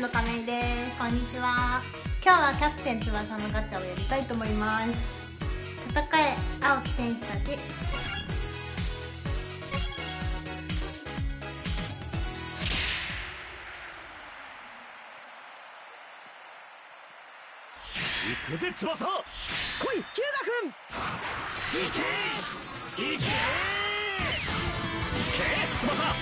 の亀井です。こんにちは。今日はキャプテン翼のガチャをやりたいと思います。戦え青き戦士たち。 行くぜ翼。来い日向君。行け行け行け翼。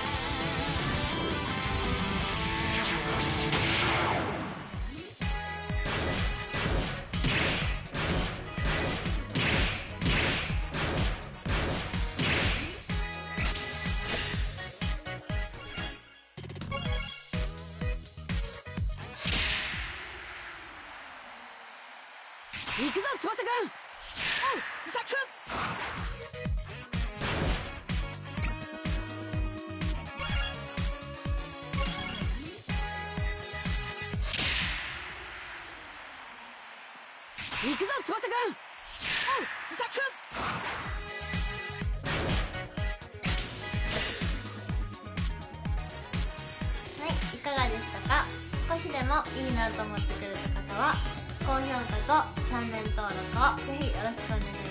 行くぞ翼くん。おうミサキくん。行くぞ翼くん。おうミサキくん。 はい、いかがでしたか？少しでもいいなと思ってくれた方は高評価とチャンネル登録をぜひよろしくお願いします。